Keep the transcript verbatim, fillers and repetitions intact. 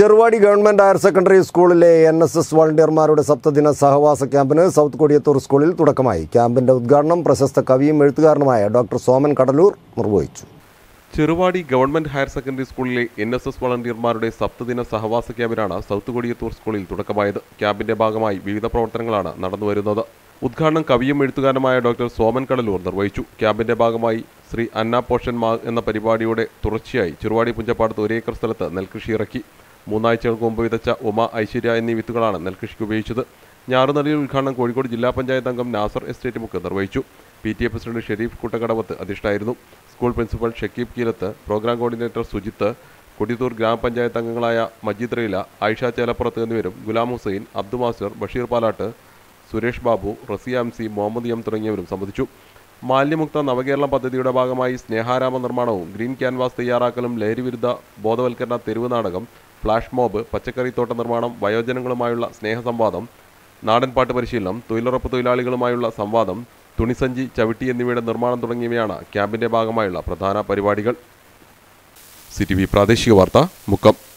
Cheruvadi government higher secondary സ്കൂളിലെ N S S വളണ്ടിയർമാരുടെ സപ്തദിന സഹവാസ ക്യാമ്പിന് സൗത്ത് കൊടിയത്തൂർ സ്കൂളിൽ തുടക്കമായി. ക്യാമ്പിന്റെ ഉദ്ഘാടനം പ്രശസ്ത കവിയും എഴുത്തുകാരനുമായ ഡോക്ടർ സോമൻ കടലൂർ നിർവഹിച്ചു. ചെറുവാടി ഗവൺമെന്റ് ഹയർ സെക്കൻഡറി സ്കൂളിലെ എൻ എസ് എസ് വളണ്ടിയർമാരുടെ സപ്തദിന സഹവാസ ക്യാമ്പിനാണ് സൗത്ത് കൊടിയത്തൂർ സ്കൂളിൽ തുടക്കമായത്. ക്യാമ്പിന്റെ ഭാഗമായി വിവിധ പ്രവർത്തനങ്ങളാണ് നടന്നുവരുന്നത്. ഉദ്ഘാടനം കവിയും എഴുത്തുകാരനുമായ ഡോക്ടർ സോമൻ കടലൂർ നിർവഹിച്ചു. ക്യാമ്പിന്റെ ഭാഗമായി ശ്രീ അന്ന പോഷൻ മാ എന്ന പരിപാടിയുടെ തുടർച്ചയായി ചെറുവാടി പുഞ്ചപ്പാടത്ത് ഒരേക്കർ സ്ഥലത്ത് നെൽകൃഷി ഇറക്കി. മൂന്നാഴ്ചകൾക്ക് മുമ്പ് വിതച്ച ഉമ, ഐശ്വര്യ എന്നീ വിത്തുകളാണ് നെൽകൃഷിക്ക് ഉപയോഗിച്ചത്. ഞാറുനടിയിൽ ഉദ്ഘാടനം കോഴിക്കോട് ജില്ലാ പഞ്ചായത്ത് അംഗം നാസർ എസ്റ്റേറ്റ് മുക്ക് നിർവഹിച്ചു. P T A president Sharif Kuttakkadavath അധ്യക്ഷനായിരുന്നു. School principal Shakeeb Keelath, program coordinator Sujith, Kodiyathur ഗ്രാമപഞ്ചായത്ത് അംഗങ്ങളായ മജീദ് റീല, ആയിഷ ചേലപ്പുറത്ത് എന്നിവരും Ghulam Hussain, Abdu master, Basheer Palatt, Suresh Babu, Raziya M C, Muhammad M തുടങ്ങിയവരും സംബന്ധിച്ചു. മാലിന്യമുക്ത നവകേരളം പദ്ധതിയുടെ ഭാഗമായി സ്നേഹാരാമ നിർമ്മാണവും ഗ്രീൻ ക്യാൻവാസ് തയ്യാറാക്കലും, ലഹരിവിരുദ്ധ ബോധവൽക്കരണ തെരുവ് നാടകം, ഫ്ലാഷ് മോബ്, പച്ചക്കറിത്തോട്ട നിർമ്മാണം, വയോജനങ്ങളുമായുള്ള സ്നേഹസംവാദം, നാടൻപാട്ട് പരിശീലനം, തൊഴിലുറപ്പ് തൊഴിലാളികളുമായുള്ള സംവാദം, തുണിസഞ്ചി, ചവിട്ടി എന്നിവയുടെ നിർമ്മാണം തുടങ്ങിയവയാണ് ക്യാമ്പിന്റെ ഭാഗമായുള്ള പ്രധാന പരിപാടികൾ. സി ടി വി പ്രാദേശിക വാർത്ത, മുക്കം.